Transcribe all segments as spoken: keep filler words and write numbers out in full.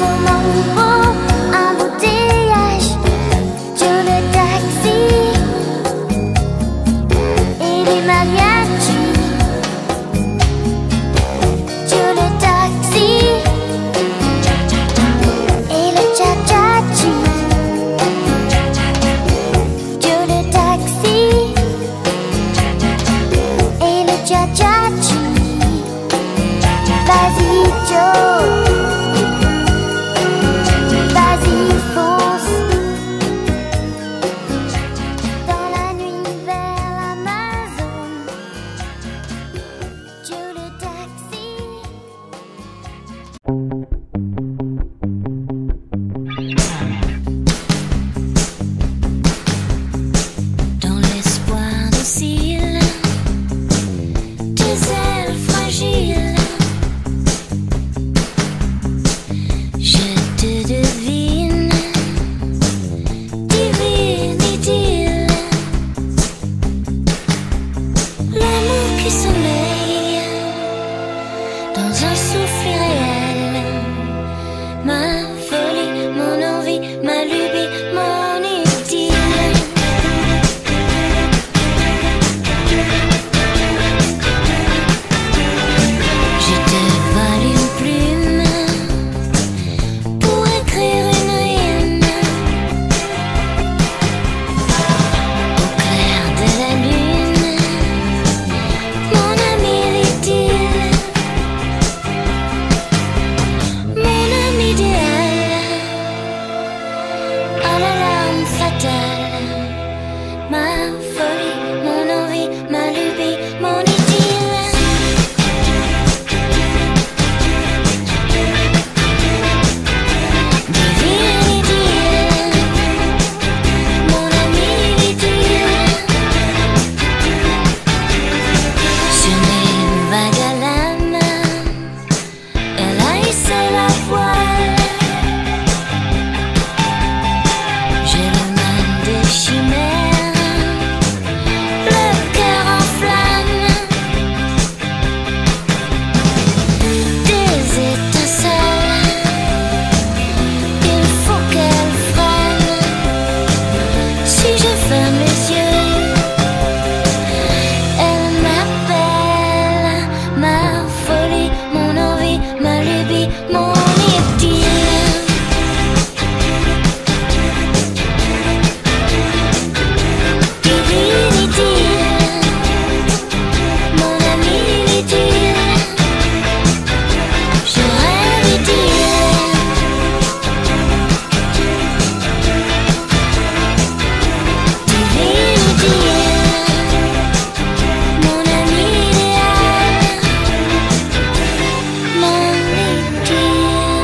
Mon idéal.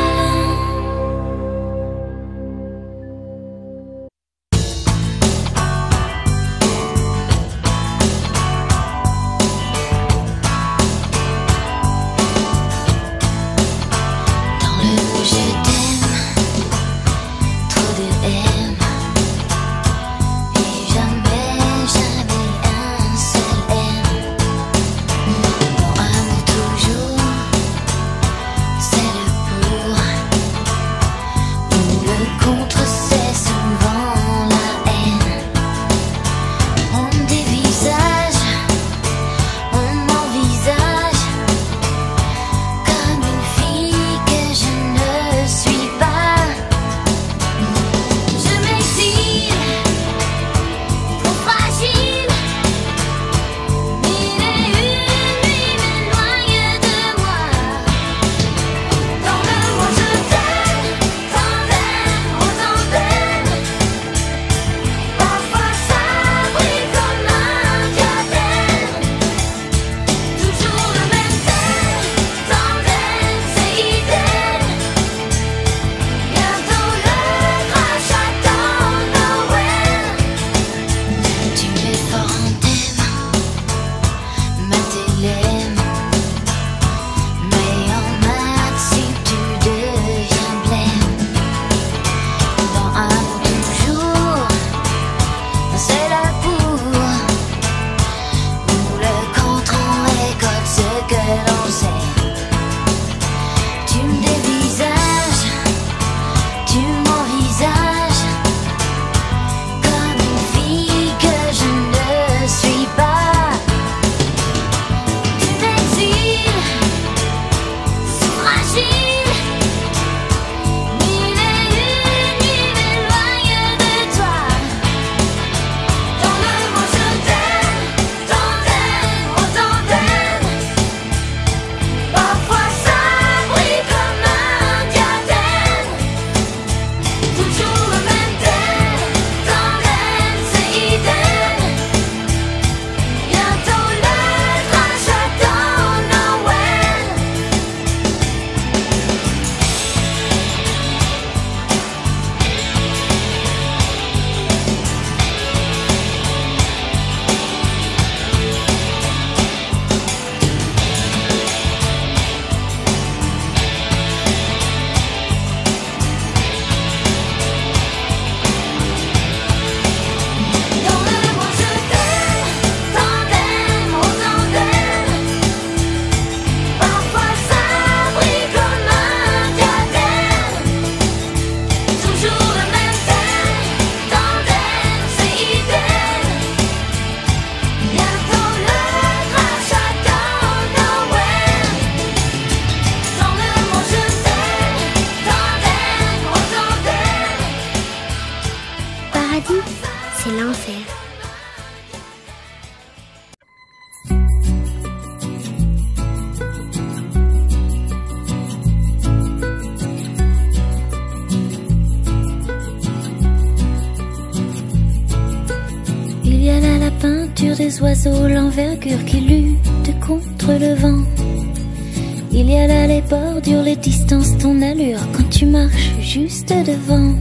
sur des oiseaux, l'envergure qui lutte contre le vent. Il y a là les bordures, les distances, ton allure quand tu marches juste devant.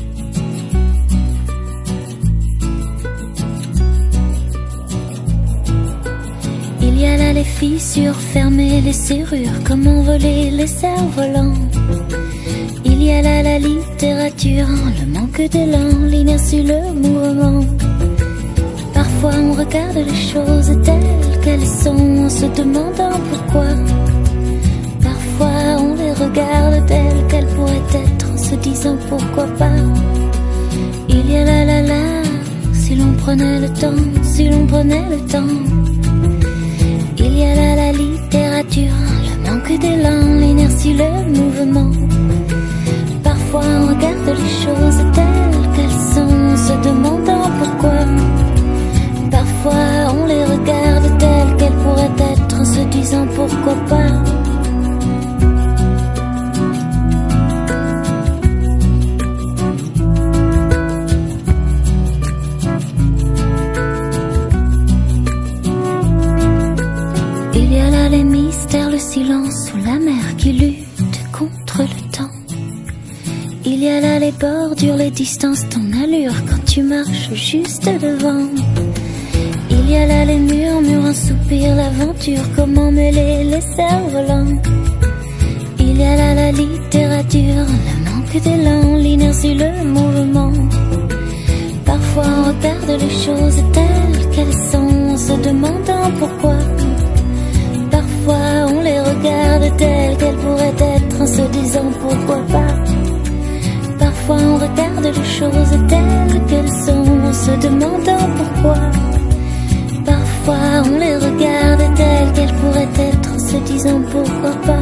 Il y a là les fissures fermées, les serrures, comment voler les cerfs-volants. Il y a là la littérature, le manque d'élan, l'inertie, le mouvement. Parfois on regarde les choses telles qu'elles sont en se demandant pourquoi. Parfois on les regarde telles qu'elles pourraient être en se disant pourquoi pas. Il y a là la la, si l'on prenait le temps, si l'on prenait le temps. Il y a là la littérature, le manque d'élan, l'inertie, le mouvement. Parfois on regarde les choses telles qu'elles sont en se demandant pourquoi. Parfois on les regarde telles qu'elles pourraient être en se disant pourquoi pas. Il y a là les mystères, le silence ou la mer qui lutte contre le temps. Il y a là les bordures, les distances, ton allure quand tu marches juste devant. Il y a là les murmures, un soupir, l'aventure, comment mêler les cerfs-volants. Il y a là la littérature, le manque d'élan, l'inertie, le mouvement. Parfois on regarde les choses telles qu'elles sont en se demandant pourquoi. Parfois on les regarde telles qu'elles pourraient être en se disant pourquoi pas. Parfois on regarde les choses telles qu'elles sont en se demandant pourquoi. Parfois on les regarde telles qu'elles pourraient être en se disant pourquoi pas.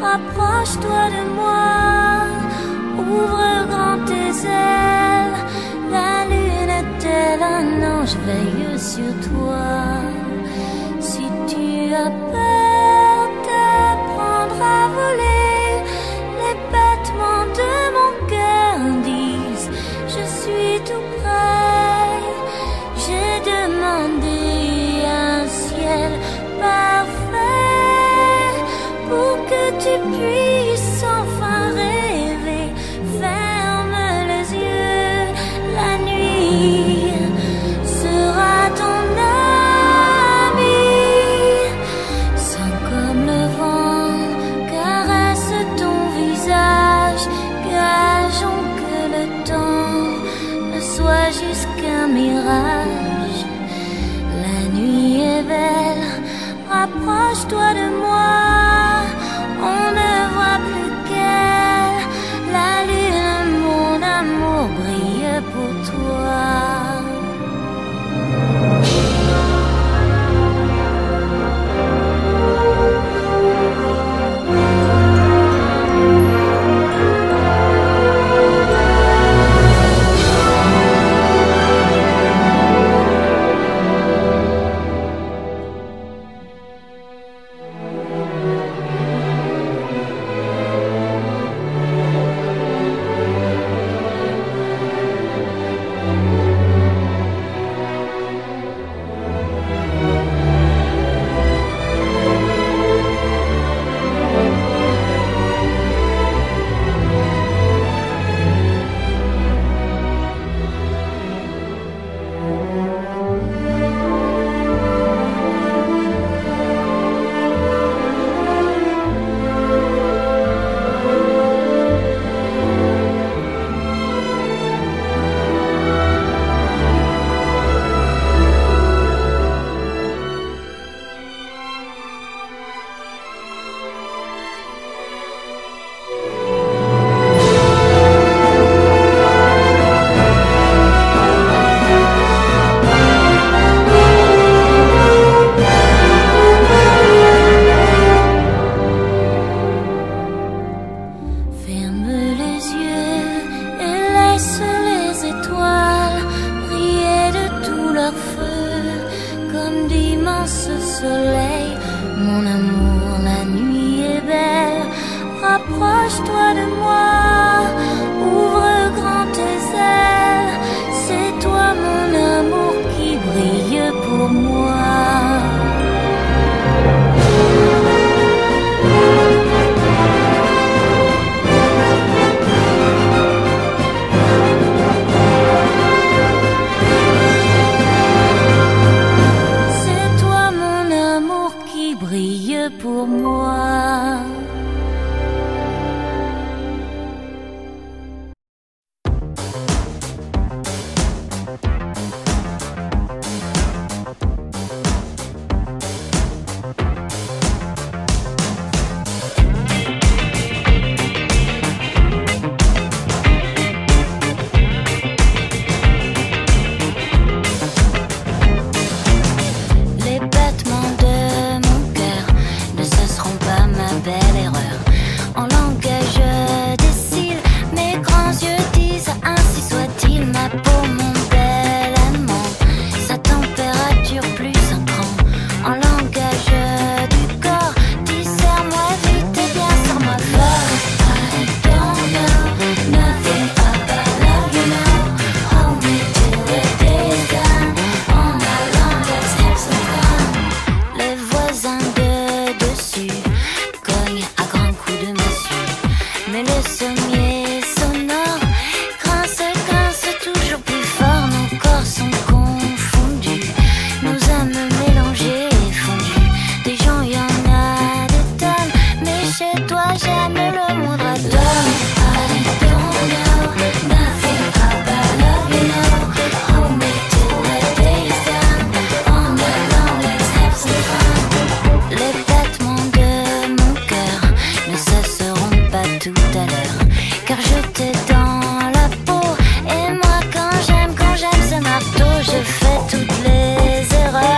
rapproche-toi de moi, ouvre grand tes ailes. La lune tel un ange veille sur toi. Si tu as peur de prendre à voler, les battements de mon cœur disent je suis tout près. J'ai demandé un ciel parfait pour que tu puisses enfin rêver. Ferme les yeux, la nuit sera ton ami. Sens comme le vent caresse ton visage. Gageons que le temps ne soit juste qu'un mirage. La nuit est belle, rapproche-toi de moi. On ne voit plus qu'elle. La lune, mon amour, brille pour toi. Soleil, mon amour, la nuit est belle. Rapproche-toi de moi, ouvre grand tes ailes. C'est toi mon amour qui brille pour moi. Pour moi.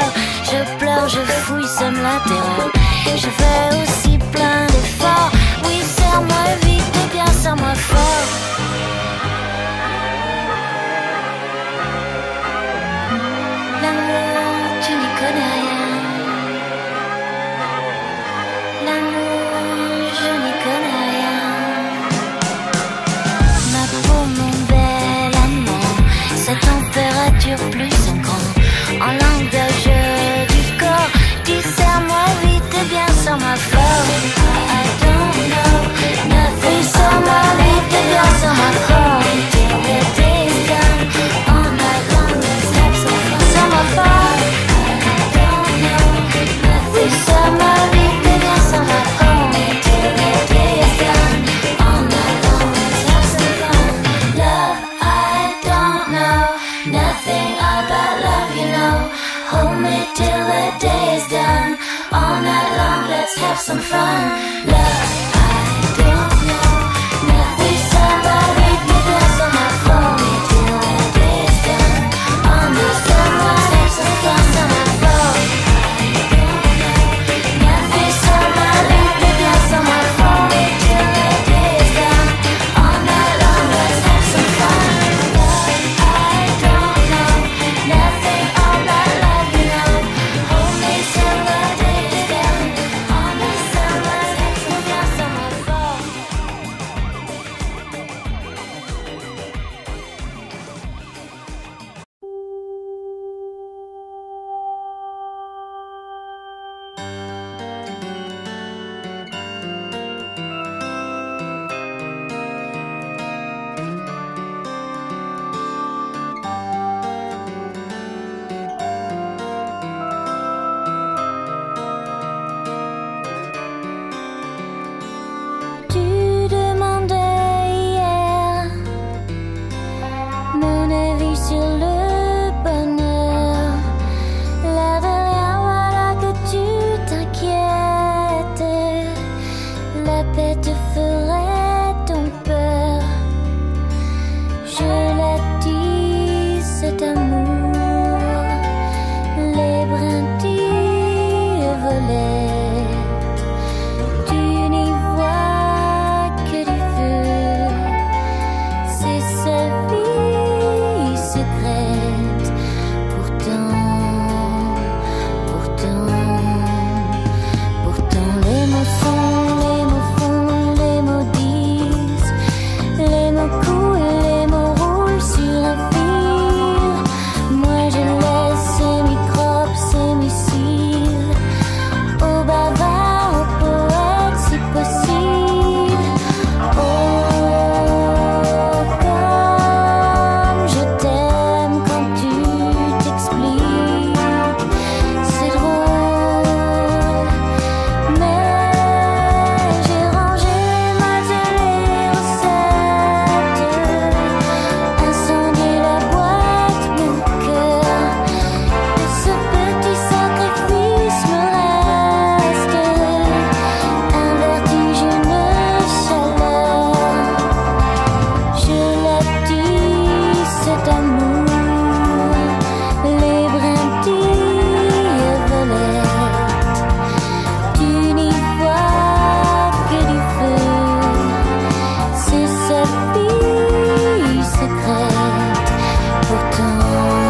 Je fais aussi plein d'efforts. Oui, till the day is done. All night long, let's have some fun. Love, I don't know. Nothing somebody put us on my phone till the day is done. On the sun, let's have some fun on my phone. Nothing somebody put us on my phone till the day is done. All night long, let's have some fun. Love, I don't know. Nothing all night long, you know. Hold me till the day is done. On the sun, let's have some fun on my phone. Tu demandais hier mon avis sur le bonheur. L'air de rien, voilà que tu t'inquiètes. La paix te ferait donc peur. Je l'ai dit, cet amour, les brindilles violettes. Tu n'y vois que du feu, c'est sa vie secrète. Pourtant, pourtant, pourtant les mots sont, les mots font, les mots disent, les mots coulent, les mots roulent sur un fil. Moi je laisse ces microbes, ces missiles au bavard, au poète si possible. Oh, comme je t'aime quand tu t'expliques. C'est drôle, mais j'ai rangé les modes et les recettes, incendié la boîte, mon cœur. De ce petit sacrifice me reste un vertigineux chaleur. Je l'ai dit, cet amour, les brindilles violettes. Tu n'y vois que du feu, c'est sa vie secrète. Pourtant,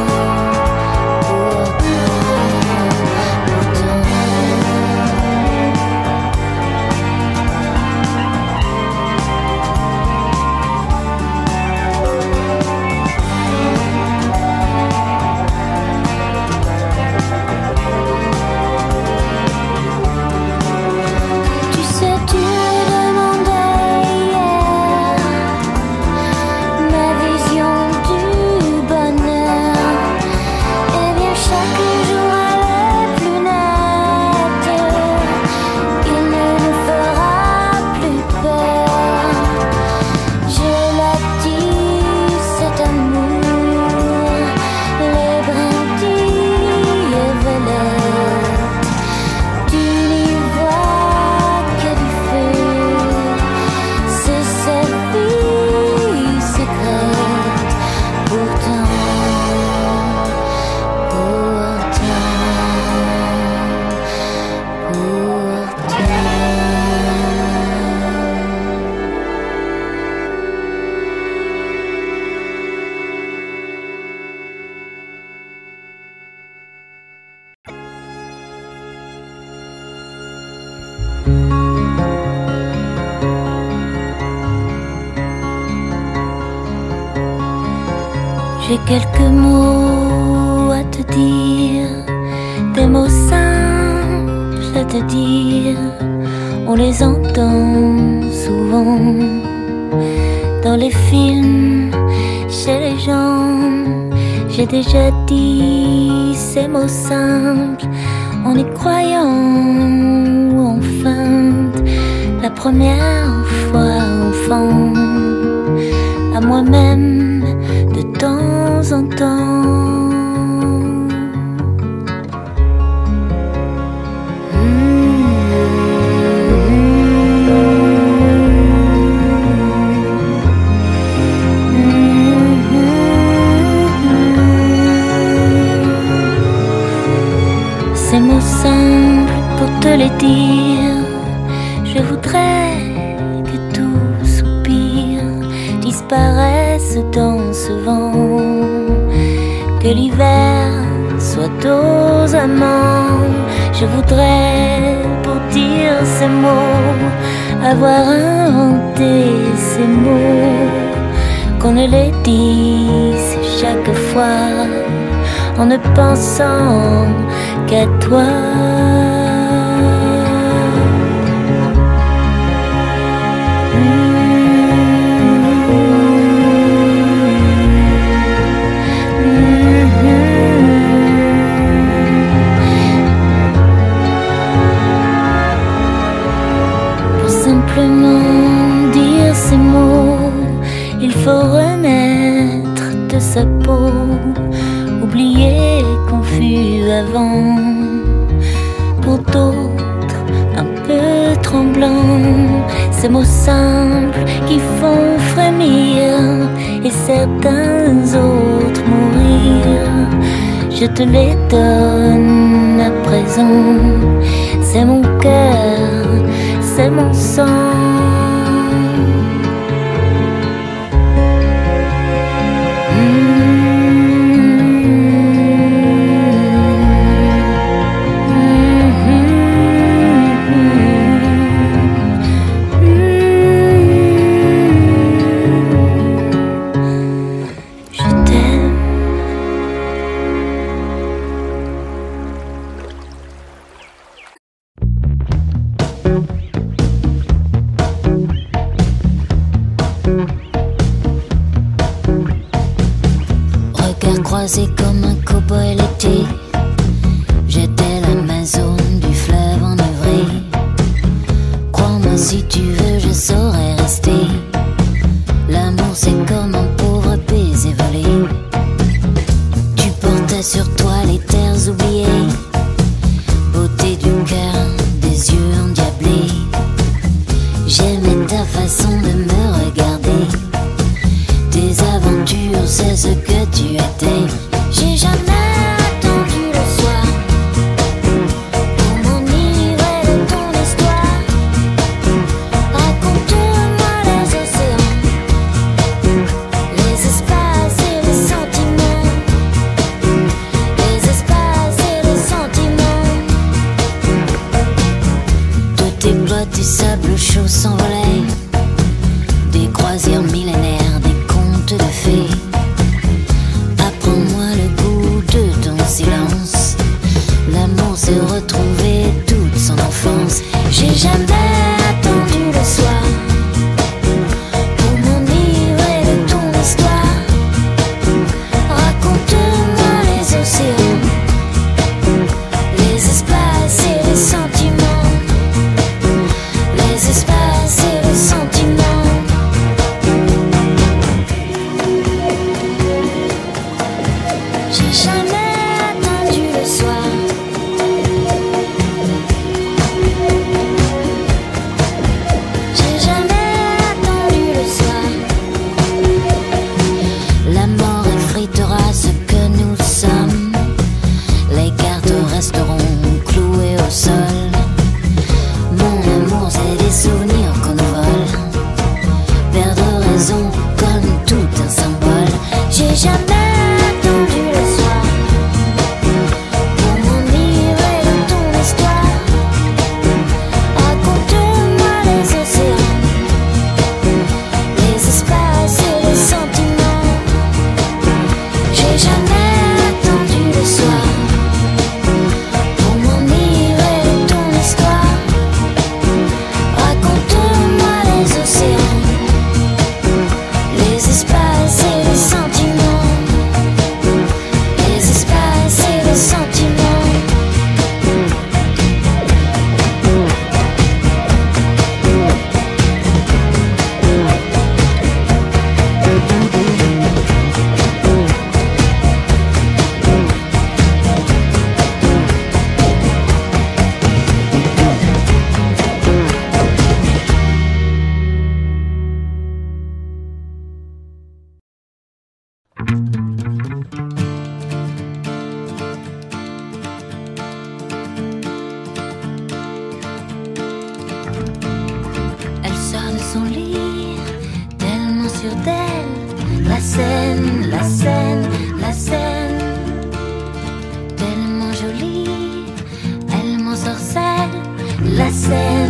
tu sais, tu me demandais hier ma vision du bonheur. Eh bien, chaque jour elle est plus nette. Il ne nous fera plus peur. Je l'ai dit, cet amour, les brindilles violettes. Tu n'y vois que du feu, c'est sa vie secrète. Pourtant, pourtant, pourtant. J'ai quelques mots à te dire, des mots simples à te dire. On les entend souvent dans les films, chez les gens. J'ai déjà dit ces mots simples en y croyant ou en feinte. La première fois enfant, à moi-même de temps en temps. mots simples pour te les dire. Je voudrais que tout soupir disparaisse dans ce vent, que l'hiver soit aux amants. Je voudrais, pour dire ces mots, avoir inventé ces mots, qu'on ne les dise chaque fois en ne pensant qu'à toi. Simplement dire ces mots, il faut renaître de sa peau, oublier qu'on fut avant. Pour d'autres, un peu tremblants, ces mots simples qui font frémir et certains autres mourir. Je te les donne à présent, c'est mon cœur, c'est mon sang. Croisé comme un cow-boy l'été, j'étais l'Amazone du fleuve enivré. Crois-moi si tu veux, je saurais rester. L'amour c'est comme un pauvre baiser volé. Tu portais sur toi les terres oubliées, beauté du cœur, des yeux endiablés. J'aimais ta façon de me regarder, tes aventures, c'est ce que tu étais. J'ai jamais attendu le soir pour m'enivrer de ton histoire. Raconte-moi les océans, les espaces et les sentiments, les espaces et les sentiments. De tes bottes du sable chaud s'envolaient des croisières millénaires, des contes de fées. Apprends-moi le goût de ton silence. L'amour s'est retrouvé toute son enfance. J'ai jamais attendu le soir pour m'enivrer de ton histoire. Raconte-moi les océans, les espaces et les sentiments, les espaces et les sentiments. J'ai jamais attendu le soir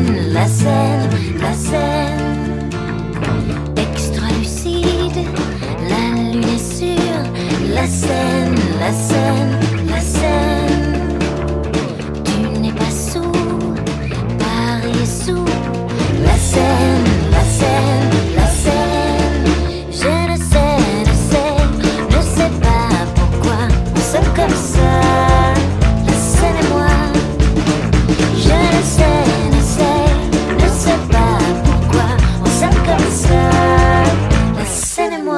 Seine, la Seine, la Seine. Extra lucide, la lune est sûre. La Seine, la Seine, la Seine. Tu n'es pas sourd, Paris est sourd. La Seine, la Seine, la Seine. Je ne sais, ne sais, ne sais pas pourquoi on s'aime comme ça. La Seine et moi. Je ne sais, ne sais, ne sais pas pourquoi on s'aime comme ça. La Seine et moi.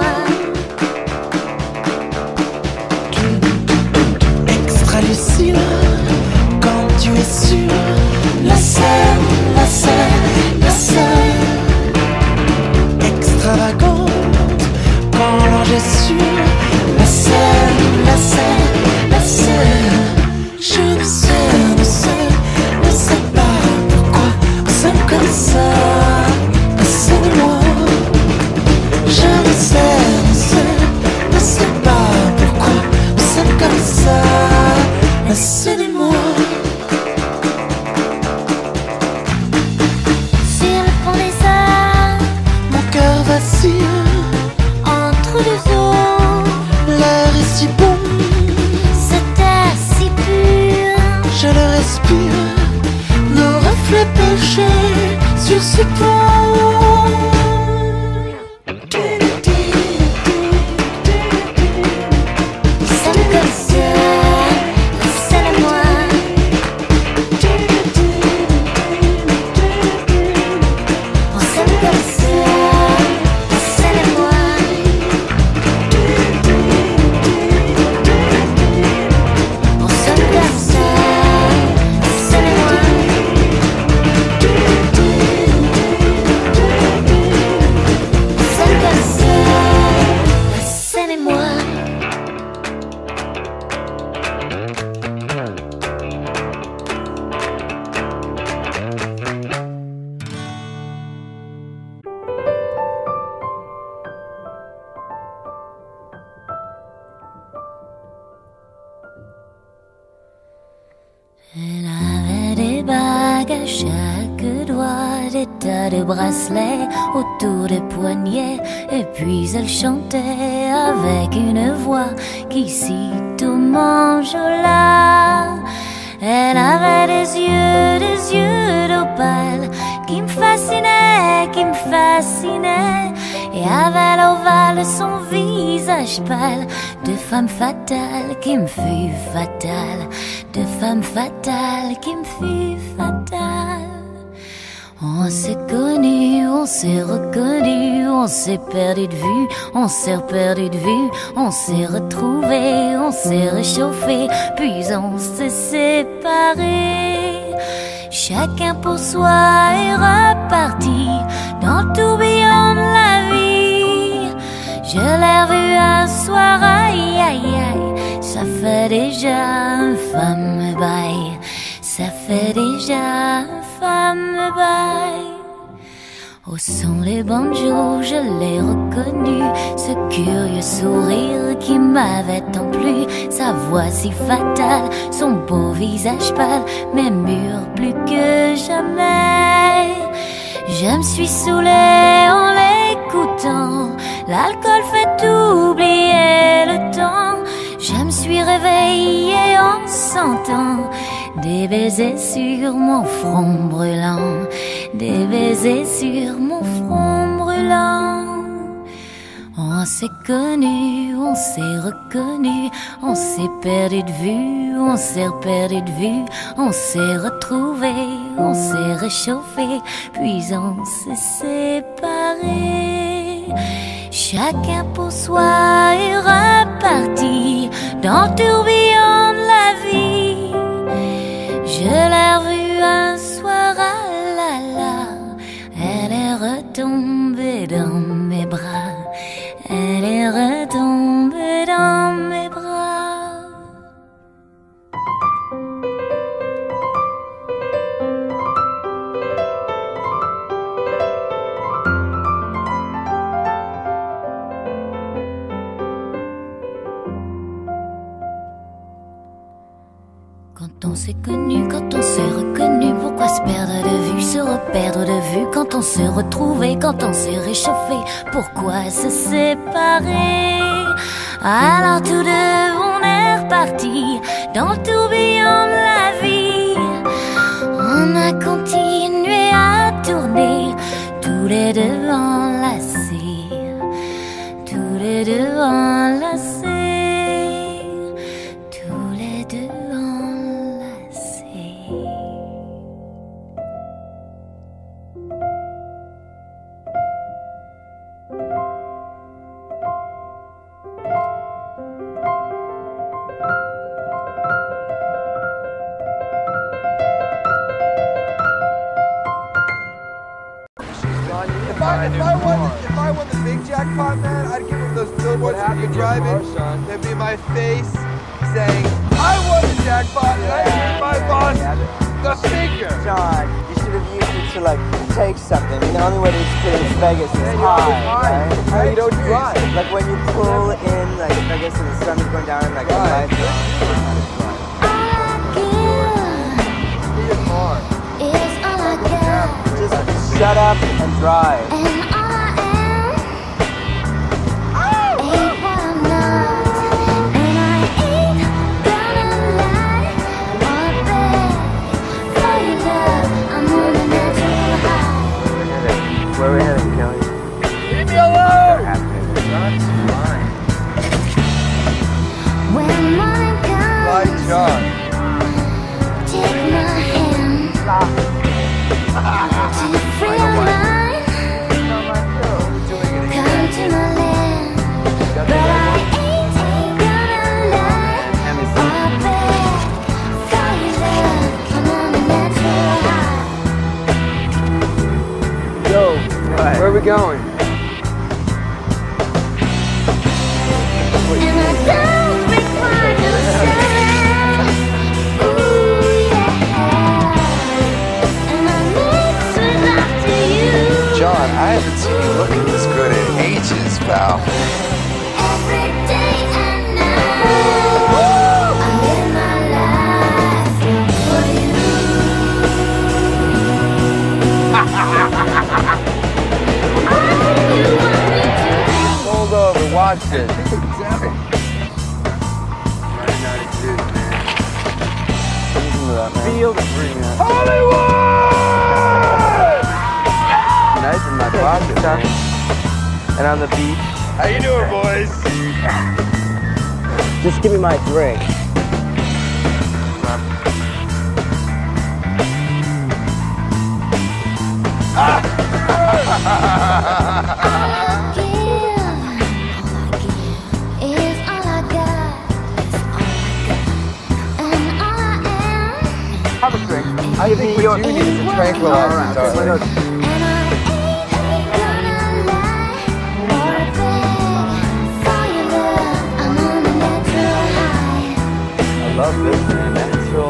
Extra lucide, quand tu es sûr. La Seine, la Seine, la Seine. Extravagante, quand l'ange est sûr. La Seine, la Seine, la Seine. Je ne sais, ne sais, ne sais pas pourquoi on s'aime comme ça. La Seine et moi. Je ne sais, ne sais, ne sais pas pourquoi on s'aime comme ça. La Seine et moi. Sur le pont des Arts, Mon cœur vacille, entre deux eaux, l'air est si bon, cet air si pur. je le respire. Nos reflets penchés sur ce pont. On s'aime comme ça, la Seine et moi. On s'aime comme ça, la Seine et moi. On s'aime comme ça, la Seine et moi. On s'aime comme ça, la Seine et moi. Elle avait des bagues à chaque doigt, des tas de bracelets autour des poignets. Et puis elle chantait avec une voix qui sitôt m'enjôla. Elle avait des yeux, des yeux d'opale qui me fascinaient, qui me fascinaient. Et avait l'ovale de son visage pâle, de femme fatale qui me fut fatale, de femme fatale qui me fut fatale. On s'est connus, on s'est reconnus, on s'est perdu de vue, on s'est perdu de vue, on s'est retrouvés, on s'est réchauffés, puis on s'est séparés. Chacun pour soi est reparti dans le tourbillon de la vie. Je l'ai revu un soir, aïe aïe aïe, ça fait déjà un fameux bail, ça fait déjà un fameux bail. Au son des banjos, je l'ai reconnu, ce curieux sourire qui m'avait tant plu, sa voix si fatale, son beau visage pâle, mais mûr plus que jamais. Je me suis saoulée en l'écoutant, l'alcool fait oublier le temps. Je me suis réveillée en sentant des baisers sur mon front brûlant, des baisers sur mon front brûlant. On s'est connus, on s'est reconnus, on s'est perdu de vue, on s'est perdu de vue, on s'est retrouvés, on s'est réchauffés, puis on s'est séparés. Chacun pour soi est reparti dans le tourbillon de la vie. Je l'ai revue un soir, ah là là, elle est retombée dans mes bras, elle est retombée dans mes bras. Quand on s'est connu, quand on s'est reconnu, pourquoi se perdre de vue, se quand on s'est retrouvés, quand on s'est réchauffé, pourquoi se séparer? Alors tous deux on est repartis dans le tourbillon de la vie. On a continué à tourner, tous les deux enlacés, tous les deux enlacés, tous les deux enlacés. If I, if, I won the, if I won the big jackpot, man, I'd give him those billboards that you drive in. There'd be my face saying, I won the jackpot, and I gave my boss the figure. John, you should have used it to like take something. I mean, the only way to experience Vegas is Yeah, high, high, right? How you don't drive. Like when you pull in like Vegas and the sun is going down and like the Right. lights are on. Is all I got, Just shut up and drive. and all I am ain't what I'm not, and I ain't gonna lie or beg for your love. I'm on a natural high. Where are we heading, Kelly? Leave me alone! When morning comes, Right, John. take my hand to free your mind. Come to my land, but I ain't gonna lie or beg for your love. I'm on a natural high. Yo, where are we going? And I don't require your service. Ooh, yeah. And I mix with love to you. John, I haven't seen you looking this good in ages, pal. Every day and night, I live my life for you. You want me to Hold over, watch this. Feel the breeze. Hollywood! Nice in my pocket, huh? And on the beach. How you doing, boys? Just give me my drink. Have a drink. I think what you need is a tranquilizer. darling. I love this, man. Natural.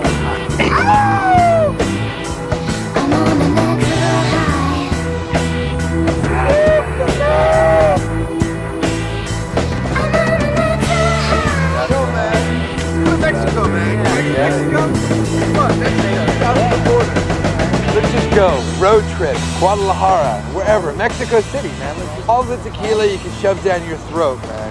Go, man. Go to Mexico, man. Mexico? Come on, Mexico. South of the border. Let's just go. Road trip. Guadalajara. Wherever. Mexico City, man. Let's just, all the tequila you can shove down your throat, man.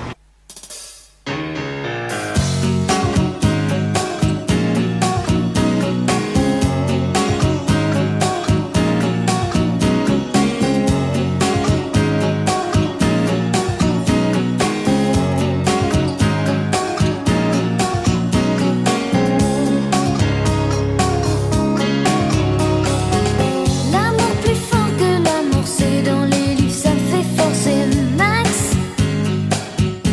L'amour plus fort que l'amour, c'est dans les livres, ça me fait forcer max.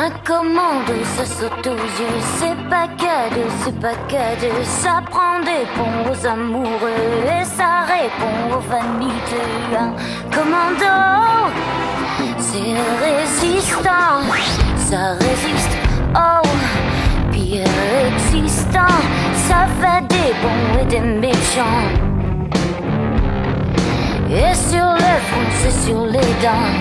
Un commando, ça saute aux yeux, c'est pas cadeau, c'est pas cadeau. Ça prend des ponts aux amoureux et ça répond aux vaniteux. Un commando, c'est résistant, ça résiste, oh, pire existant. Ça fait des bons et des méchants. Et sur le front, c'est sur les dents.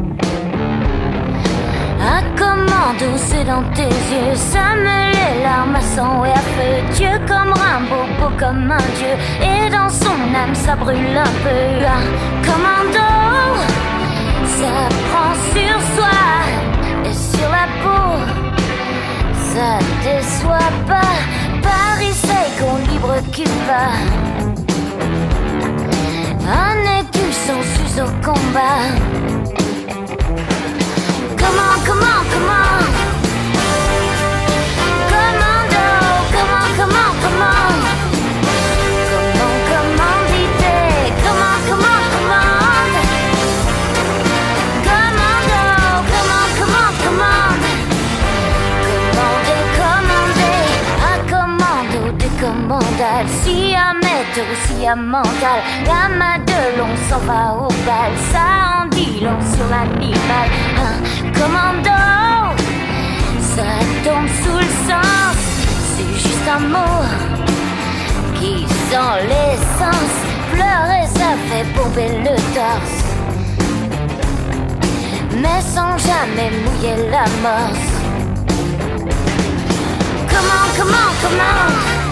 Un commando, c'est dans tes yeux, ça me les larmes à sang et à feu. Dieu comme Rimbaud, beau comme un dieu, et dans son âme ça brûle un peu. Un commando, ça prend sur soi et sur la peau, ça déçoit pas. Paris c'est qu'on libre Cuba, un écu sans sus au combat. Comment, comment, comment? Commando, comment, comment, comment? Comment, commandité? Comment, comment, commande? Commando, comment, comment, commande? Commandé, commandé, un commando décommandable. Si un métaux, si un mental, la main de l'on s'en va au bal. Ça en dit long sur l'animal. Un commando, ça tombe sous le sens, c'est juste un mot qui sent l'essence. Pleurer ça fait bomber le torse, mais sans jamais mouiller l'amorce. Comment, comment, comment?